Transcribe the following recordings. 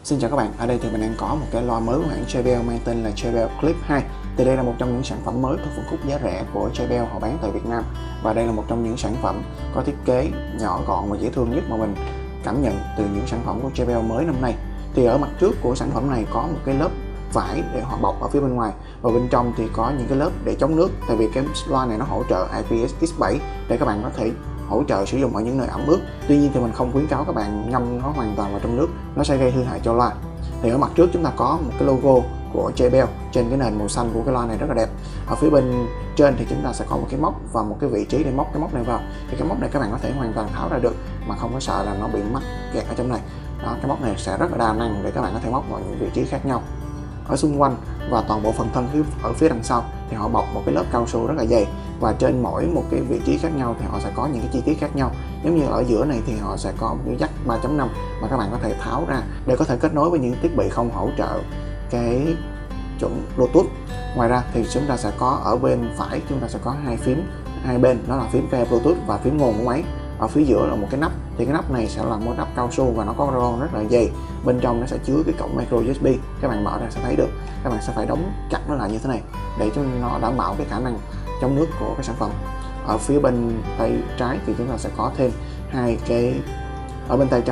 Xin chào các bạn, ở đây thì mình đang có một cái loa mới của hãng JBL mang tên là JBL Clip 2. Thì đây là một trong những sản phẩm mới thuộc phân khúc giá rẻ của JBL họ bán tại Việt Nam. Và đây là một trong những sản phẩm có thiết kế nhỏ gọn và dễ thương nhất mà mình cảm nhận từ những sản phẩm của JBL mới năm nay. Thì ở mặt trước của sản phẩm này có một cái lớp vải để họ bọc ở phía bên ngoài, và bên trong thì có những cái lớp để chống nước, tại vì cái loa này nó hỗ trợ IPX7 để các bạn có thể hỗ trợ sử dụng ở những nơi ẩm ướt. Tuy nhiên thì mình không khuyến cáo các bạn ngâm nó hoàn toàn vào trong nước, nó sẽ gây hư hại cho loa. Thì ở mặt trước chúng ta có một cái logo của JBL trên cái nền màu xanh của cái loa này rất là đẹp. Ở phía bên trên thì chúng ta sẽ có một cái móc và một cái vị trí để móc cái móc này vào. Thì cái móc này các bạn có thể hoàn toàn tháo ra được mà không có sợ là nó bị mắc kẹt ở trong này. Đó, cái móc này sẽ rất là đa năng để các bạn có thể móc vào những vị trí khác nhau. Ở xung quanh và toàn bộ phần thân ở phía đằng sau thì họ bọc một cái lớp cao su rất là dày, và trên mỗi một cái vị trí khác nhau thì họ sẽ có những cái chi tiết khác nhau. Giống như ở giữa này thì họ sẽ có một cái jack 3.5 mà các bạn có thể tháo ra để có thể kết nối với những thiết bị không hỗ trợ cái chuẩn Bluetooth. Ngoài ra thì chúng ta sẽ có ở bên phải, chúng ta sẽ có hai phím hai bên, đó là phím pair Bluetooth và phím nguồn của máy. Ở phía giữa là một cái nắp, thì cái nắp này sẽ là một nắp cao su và nó có ron rất là dày. Bên trong nó sẽ chứa cái cổng micro USB, các bạn mở ra sẽ thấy được. Các bạn sẽ phải đóng chặt nó lại như thế này để cho nó đảm bảo cái khả năng chống nước của cái sản phẩm. Ở phía bên tay trái thì chúng ta sẽ có thêm hai cái, ở bên tay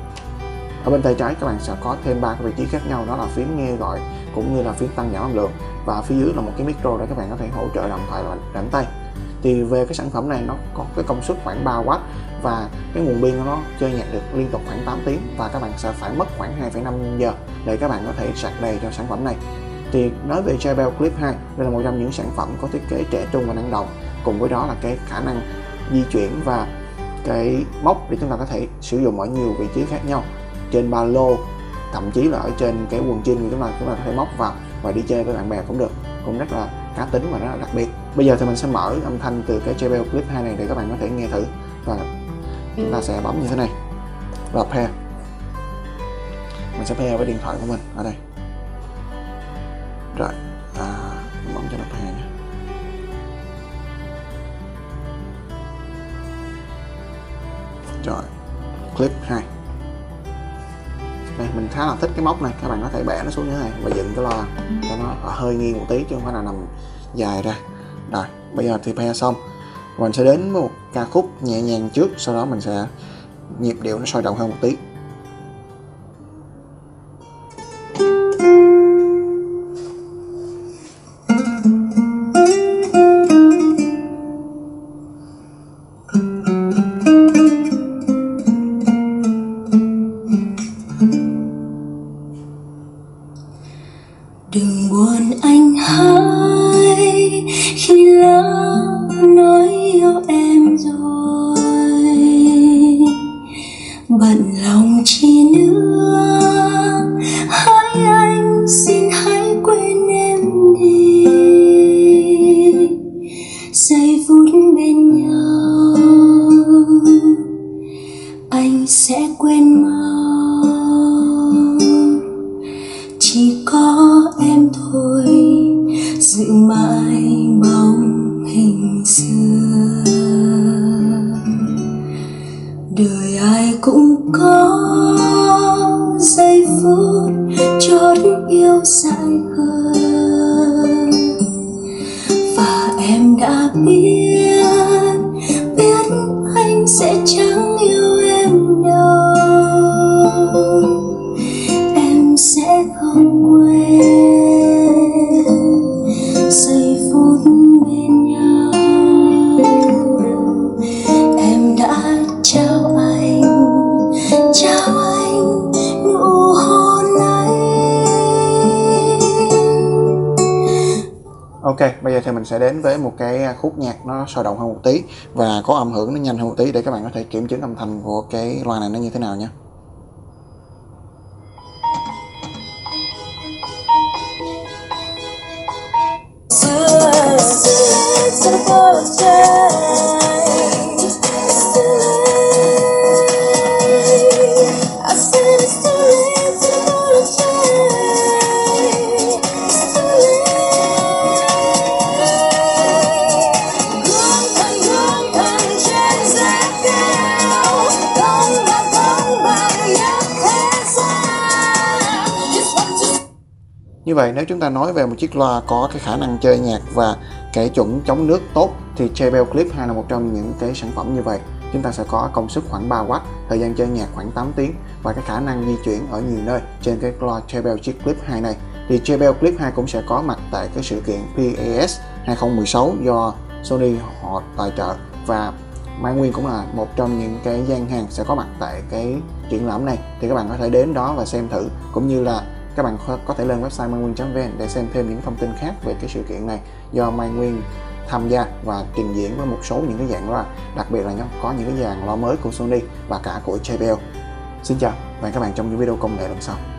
trái các bạn sẽ có thêm 3 cái vị trí khác nhau, đó là phím nghe gọi cũng như là phím tăng giảm âm lượng, và phía dưới là một cái micro để các bạn có thể hỗ trợ đồng thời là đánh tay. Thì về cái sản phẩm này nó có cái công suất khoảng 3W và cái nguồn pin của nó chơi nhạc được liên tục khoảng 8 tiếng, và các bạn sẽ phải mất khoảng 2,5 giờ để các bạn có thể sạc đầy cho sản phẩm này. Thì nói về JBL Clip 2, đây là một trong những sản phẩm có thiết kế trẻ trung và năng động, cùng với đó là cái khả năng di chuyển và cái móc để chúng ta có thể sử dụng ở nhiều vị trí khác nhau, trên ba lô, thậm chí là ở trên cái quần jean của chúng ta có thể móc vào và đi chơi với bạn bè cũng được, cũng rất là cá tính và rất là đặc biệt. Bây giờ thì mình sẽ mở âm thanh từ cái JBL Clip 2 này để các bạn có thể nghe thử, và chúng ta sẽ bấm như thế này và pair. Mình sẽ pair với điện thoại của mình ở đây. Rồi, bấm cho nó pair nhé. Rồi, Clip 2. Đây, mình khá là thích cái móc này, các bạn có thể bẻ nó xuống như thế này và dựng cái loa cho nó hơi nghiêng một tí chứ không phải là nằm dài ra. Rồi, bây giờ thì pair xong, mình sẽ đến một ca khúc nhẹ nhàng trước, sau đó mình sẽ nhịp điệu nó sôi động hơn một tí. Đừng buồn anh hỡi khi lỡ nói yêu em rồi, bận lòng chi nữa, hỡi anh xin hãy quên em đi. Giây phút bên nhau anh sẽ quên mau, chỉ có em thôi giữ mãi bóng hình xưa. Đời ai cũng có giây phút chót yêu dài hơn, và em đã biết anh sẽ chẳng yêu em đâu. Em sẽ không quên giây phút bên nhau em đã trao anh nụ hôn ấy. Ok, bây giờ thì mình sẽ đến với một cái khúc nhạc nó sôi động hơn một tí và có âm hưởng nó nhanh hơn một tí để các bạn có thể kiểm chứng âm thanh của cái loa này nó như thế nào nhé. Như vậy nếu chúng ta nói về một chiếc loa có cái khả năng chơi nhạc và cái chuẩn chống nước tốt thì JBL Clip 2 là một trong những cái sản phẩm như vậy. Chúng ta sẽ có công suất khoảng 3W, thời gian chơi nhạc khoảng 8 tiếng và cái khả năng di chuyển ở nhiều nơi trên cái loa JBL Clip 2 này. Thì JBL Clip 2 cũng sẽ có mặt tại cái sự kiện PAS 2016 do Sony họ tài trợ, và Mai Nguyên cũng là một trong những cái gian hàng sẽ có mặt tại cái triển lãm này, thì các bạn có thể đến đó và xem thử, cũng như là các bạn có thể lên website mainguyên.vn để xem thêm những thông tin khác về cái sự kiện này do Mai Nguyên tham gia và trình diễn với một số những cái dạng loa, đặc biệt là có những cái dàn loa mới của Sony và cả của JBL. Xin chào và hẹn các bạn trong những video công nghệ lần sau.